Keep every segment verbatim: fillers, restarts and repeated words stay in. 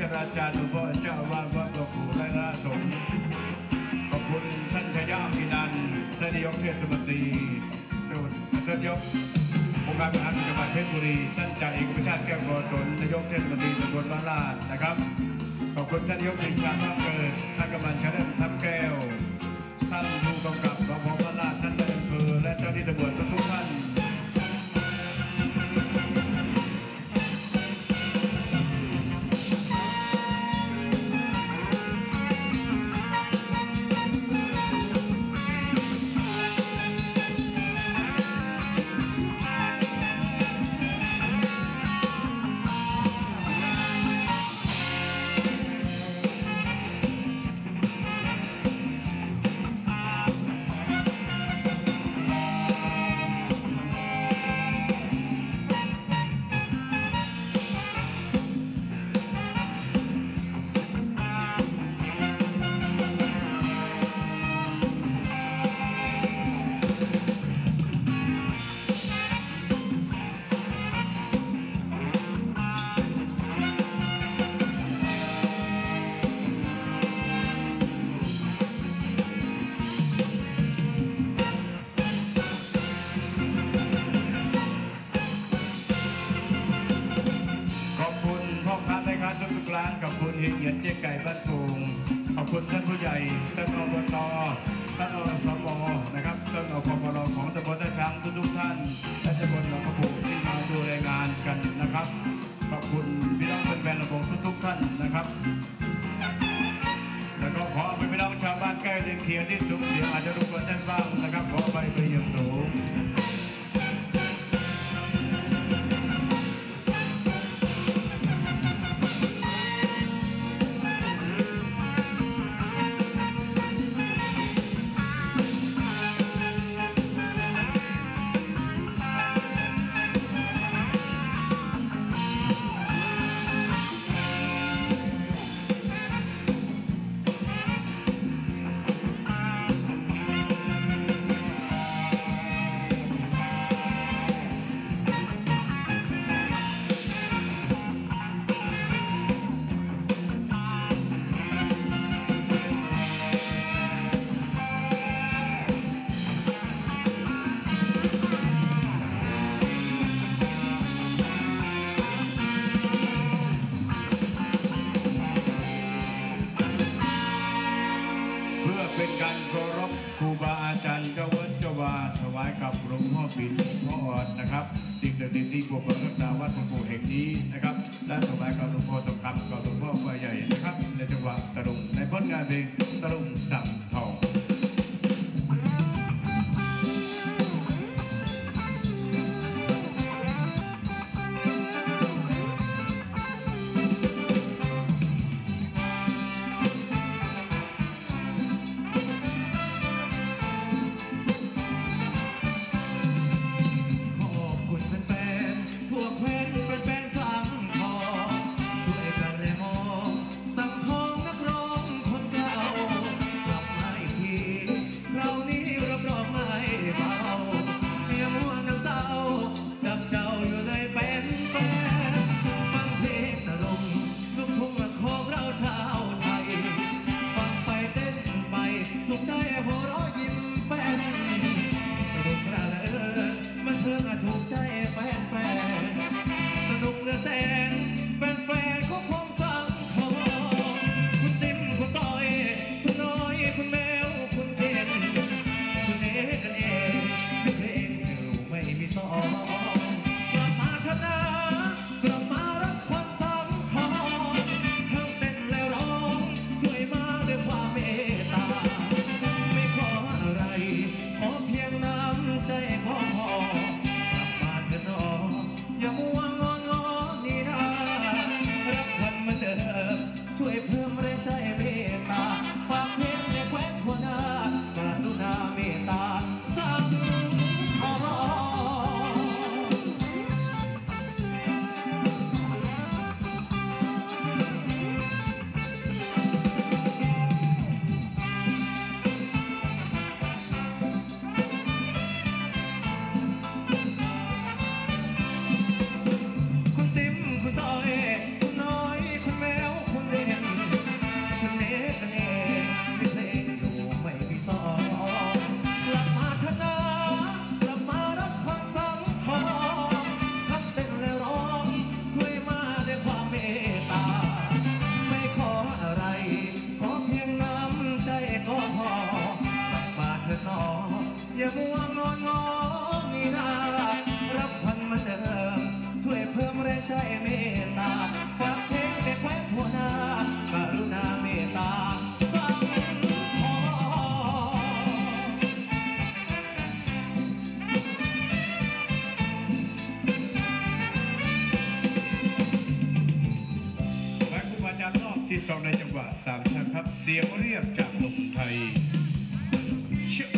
ราจารย์หลวงพ่อเจ้าวาดวัดหลวงปู่และราสงฆ์ขอบคุณท่านชยาพินันท์ท่านนายกเทศมนตรีท่านนายกองค์การบริหารจังหวัดเพชรบุรีท่านจ่าเอกประชาติแก้วกอศลนายกเทศมนตรีตำบลบ้านลาดนะครับขอบคุณท่านนายกปรีชาทัพเกิดท่านกำนันชาเล่มทัพแก้วท่านผู้กำกับสพบ้านลาดท่านนายอำเภอและเจ้าหน้าที่ตำรวจทุกท่านร้านขอบคุณเฮียเหยียนเจ๊ไก่บ้านปูงขอบคุณท่านผู้ใหญ่ท่านอบตท่านอสมนะครับท่านอพปรของตำบลท่าช้างทุกๆท่านและตำบลหนองกระปุกที่มาดูรายงานกันนะครับขอบคุณพี่น้องแฟนๆระบบทุกๆท่านนะครับแล้วก็ขอไปพี่น้องชาวบ้านใกล้เรือนเคียงที่สูงเสียงอาจจะรบกวนท่านบ้างนะครับขอไปไปอย่างสูงเป็นการเคารพครูบาอาจารย์เจ้าวัดเจ้าวาถวายกับหลวงพ่อปิ่นพ่ออดนะครับสิ่งศักดิ์สิทธิ์ที่ปกปักรักษาวัดหลวงปู่แห่งนี้นะครับและถวายกับหลวงพ่อทองคำกับหลวงพ่อไฟใหญ่นะครับในจังหวัดตะลุงในผลงานเพลงตะลุงสังทองที่สองในจังหวะสามชาครับเสียงเรียบจากหนุ่มไทยเชื่อ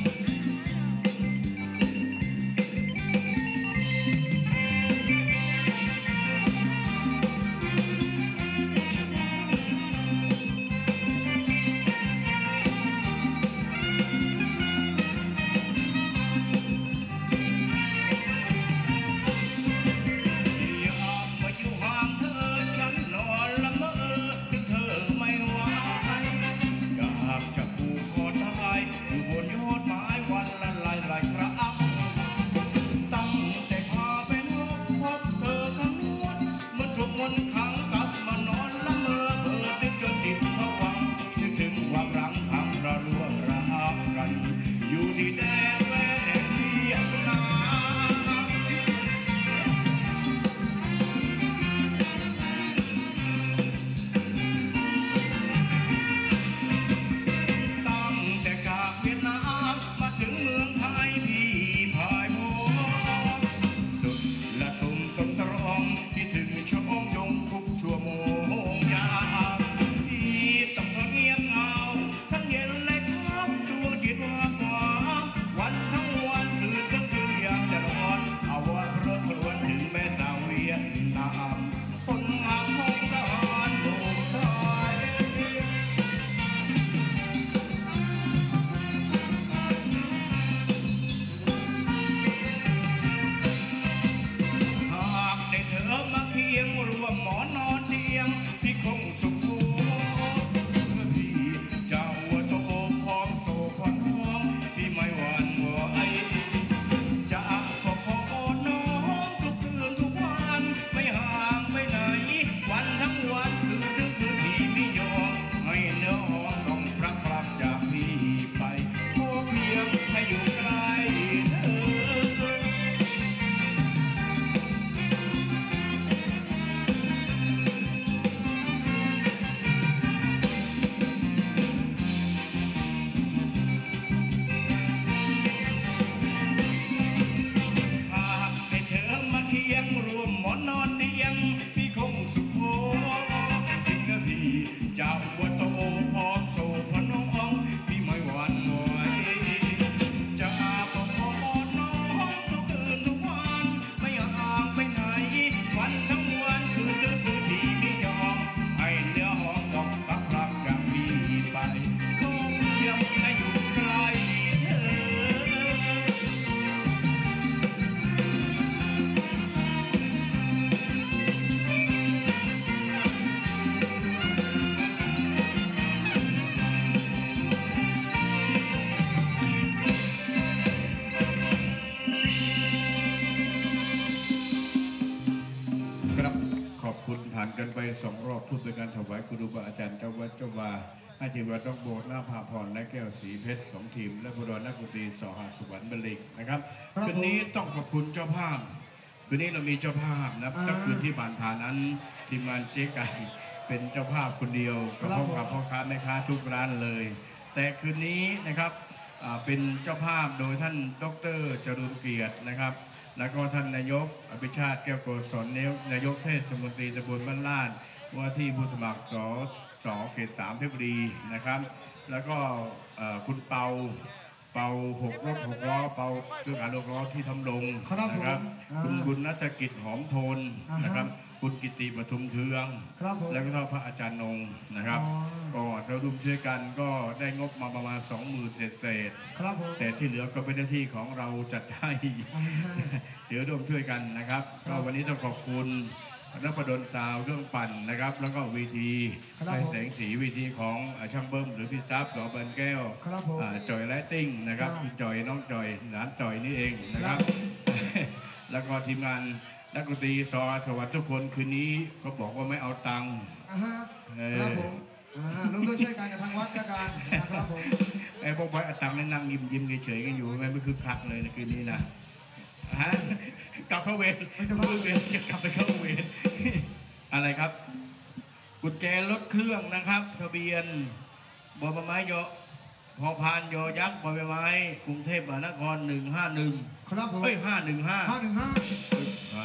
กันไปสองรอบทุกโดยการถวายครูบาอาจารย์เจ้าวัดเจ้าวาให้ทีมวัดต้องโบสถ์หน้าพาพรและแก้วสีเพชรของทีมและบุรนักดนตรีสหสวรรค์บรรเลงนะครับคืนนี้ต้องขอบคุณเจ้าภาพคืนนี้เรามีเจ้าภาพนะตั้งคืนที่ผ่านผ่านนั้นทีมงานเจ๊ไก่เป็นเจ้าภาพคนเดียวก็พบกับพ่อค้าแม่ค้าทุกร้านเลยแต่คืนนี้นะครับเป็นเจ้าภาพโดยท่านดร.จรุนเกียรตินะครับแล้วก็ท่านนายกอภิชาติแก้วโกศลนายกเทศมนตรีตำบลบ้านลาดว่าที่ผู้สมัครสสเขตสามเพชรบุรีนะครับแล้วก็คุณเปาเปาหกรถหกล้อเปาเครื่องอัดหกล้อที่ทำลงนะครับคุณบุญนัฐกิจหอมโทนนะครับคุณกิติปทุมเทืองแล้วก็พระอาจารย์นงนะครับก็เราดุมช่วยกันก็ได้งบมาประมาณสองหมื่นเศษเศษแต่ที่เหลือก็เป็นหน้าที่ของเราจัดให้เดี๋ยวร่วมช่วยกันนะครับก็วันนี้ต้องขอบคุณนักประดนซาวเครื่องปั่นนะครับแล้วก็วีทีไฟแสงสีวีทีของช่างเบิ้มหรือพี่ซับสอบันแก้วจอยไลติ้งนะครับพี่จอยน้องจอยหลานจอยนี่เองนะครับแล้วก็ทีมงานนักดนตรีสอสวัสดิ์ทุกคนคืนนี้เขาบอกว่าไม่เอาตังค์ครับผมร่วมด้วยช่วยกันกับทางวัดการนะครับผมไอ้พวกไว้เอาตังค์นั่งยิ้มยิ้มเฉยๆกันอยู่ไม่ไม่คือคักเลยในคืนนี้นะฮะกลับเข้าเวรจะมาเวรจะกลับไปเข้าเวรอะไรครับกุญแจรถเครื่องนะครับทะเบียนบอใบไม้ยอพอพานยอยักษ์บอใบไม้กรุงเทพมหานครหนึ่งห้าหนึ่งครับผมเฮ้ยห้าหนึ่งห้าห้าหนึ่งห้าห้า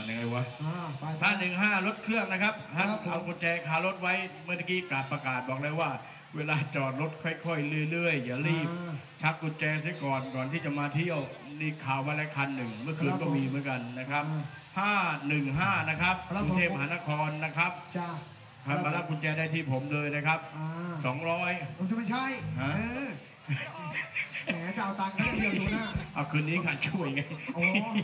านยังไงวะอ่าไปห้าหนึ่งห้ารถเครื่องนะครับท่านครับผมเอากุญแจคารถไว้เมื่อกี้กาดประกาศบอกเลยว่า เวลาจอดรถค่อยๆเรื่อยๆอย่ารีบอ่าชักกุญแจซะก่อนก่อนที่จะมาเที่ยวนี่ข่าวว่าอะไรคันหนึ่งเมื่อคืนครับก็ผมมีเหมือนกันนะครับอ่าห้าหนึ่งห้านะครับครับกรุงเทพมหานครนะครับจ้าครับมารับกุญแจได้ที่ผมเลยนะครับอ่าสองร้อยผมจะไม่ใช่ฮะเออแหมจะเอาตังค์ก็จะเดียวดูนะเอาคืนนี้งานช่วยไงโอ้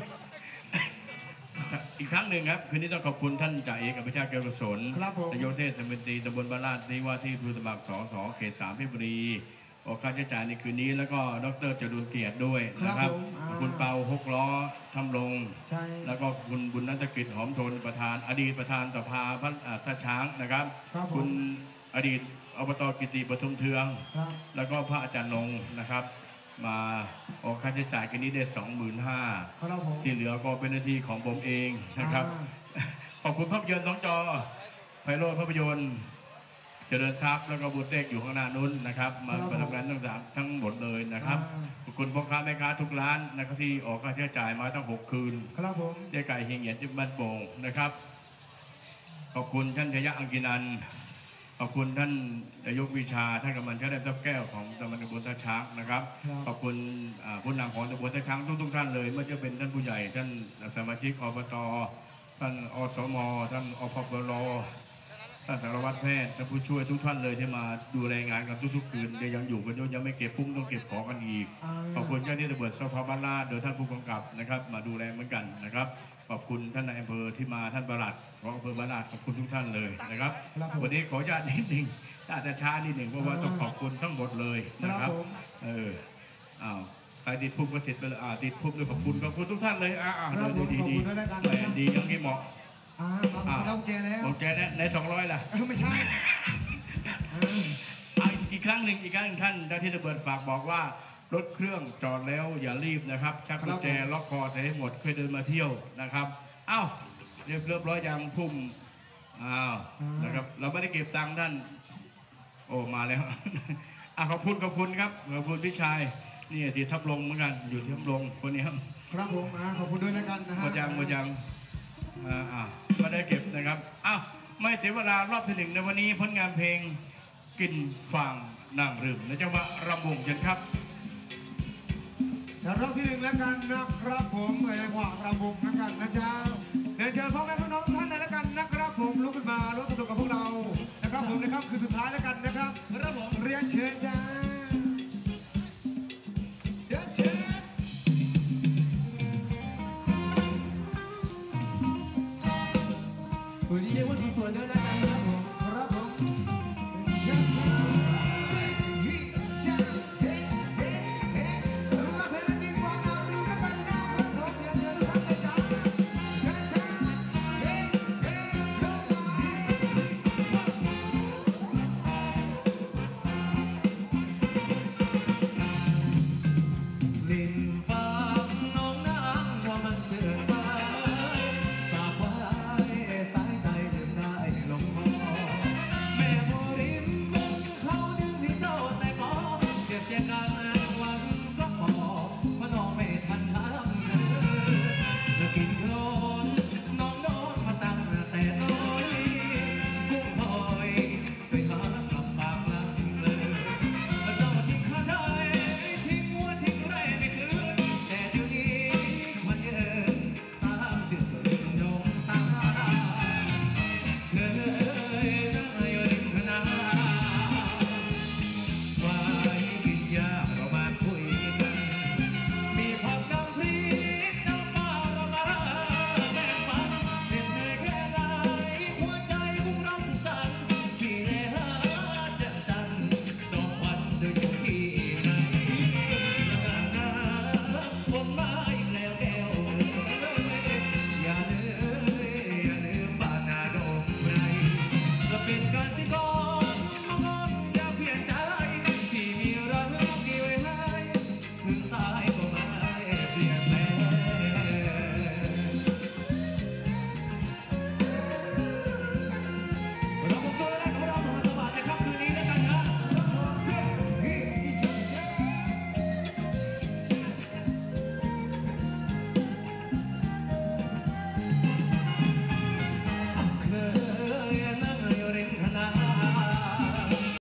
อีกครั้งหนึ่งครับคืนนี้ต้องขอบคุณท่านจ่าเอกอภิชาติแก้วกุศลครับผมนายกเทศมนตรีตำบลบ้านลาดที่ว่าที่ผู้สมัครสสเขตสามเพชรบุรีออกค่าใช้จ่ายในคืนนี้แล้วก็ดรจรูนเกียรติด้วยนะครับครับผมอ่าขอบคุณเปาหกล้อทำรงใช่แล้วก็คุณบุญนันทกิจหอมทนประธาน อดีตประธานสภาพระอ่าท่าช้างนะครับครับผมคุณอดีตอบตกิติปทุมเทืองครับแล้วก็พระอาจารย์นงนะครับ มาออกค่าใช้จ่ายกันนี้ได้สองหมื่นห้าครับผมที่เหลือก็เป็นหน้าที่ของผมเองนะครับอ่าขอบคุณภาพยนตร์สองจอไพโรจน์ภาพยนตร์เจริญทรัพย์แล้วก็บูเต็กอยู่ข้างหน้านู้นนะครับมาครับผมทำงานทั้งสามทั้งหมดเลยนะครับอ่าขอบคุณพ่อค้าแม่ค้าทุกร้านนะครับที่ออกค่าใช้จ่ายมาตั้งหกคืนครับผมยายไก่เฮียงเหยียนจิบบ้านโป่งนะครับขอบคุณท่านชยะอังกินันท์ขอบคุณท่านนายกวิชาท่านกำนันชาแดนทับแก้วของตำบลตำบลท่าช้างนะครับครับขอบคุณอ่าผู้นำของตำบลท่าช้างทุกๆท่านเลยไม่ว่าจะเป็นท่านผู้ใหญ่ท่านสมาชิกอบตท่านอสมท่านอพปรท่านสารวัตรแพทย์ท่านผู้ช่วยทุกท่านเลยที่มาดูแลงานกันทุกๆคืนยังอยู่กันยังไม่เก็บพุ่งต้องเก็บของกันอีกอ่าขอบคุณเจ้าหน้าที่ตำรวจสพบ้านลาดโดยท่านผู้กำกับนะครับมาดูแลเหมือนกันนะครับขอบคุณท่านนายอำเภอที่มาท่านปลัดของอำเภอบ้านลาดขอบคุณทุกท่านเลยนะครับครับผมวันนี้ขออนุญาตนิดหนึ่งอาจจะช้านิดหนึ่งเพราะว่าอ่าต้องขอบคุณทั้งหมดเลยนะคครัรับบผมเอออ้าวใครติดพุ่มก็ติดไปเลยอ่าติดพุ่มด้วยขอบคุณขอบคุณทุกท่านเลยอ่าอ่าครับผมดีขอบดีคุณด้วยแล้วกันดีดีอยังที่เหมาะอ่าครับผมรับกุญแจแล้วบอกแจในในสองร้อยล่ะเออไม่ใช่อ่าอ่ะอีกครั้งหนึ่งอีกครั้งหนึ่งท่านเจ้าที่ตำรวจฝากบอกว่ารถเครื่องจอดแล้วอย่ารีบนะครับชักกุญแจล็อกคอใส่ให้หมดค่อยเดินมาเที่ยวนะครับอ้าวเรียบเรียบร้อยยังพุ่มอ้าวนะครับเราไม่ได้เก็บตังค์ท่านโอ้มาแล้ว อ่ะขอบคุณขอบคุณครับขอบคุณพี่ชายนี่ที่ทับลงเหมือนกันอยู่ที่ทับลงคนนี้ครับครับผมอ่าขอบคุณด้วยแล้วกันนะหฮะมดยังหมดยังอ่าอ่าไม่ได้เก็บนะครับอ้าวไม่เสียเวลารอบที่หนึ่งในวันนี้ผลงานเพลงกินฟางนางรึมในจังหวะรำวงเชิญครับเดี๋ยวรอบที่หนึ่งแล้วกันนะครับผมในจังหวะรำวงแล้วกันนะจ๊ะเดี๋ยวเจอพ่อแม่พี่น้องทุกท่านเลยแล้วกันนะครับผมลุกขึ้นมาร่วมสนุกกับพวกเรานะครับผมนะครับคือสุดท้ายแล้วกันนะครับครับผมเรียนเชิญจ้า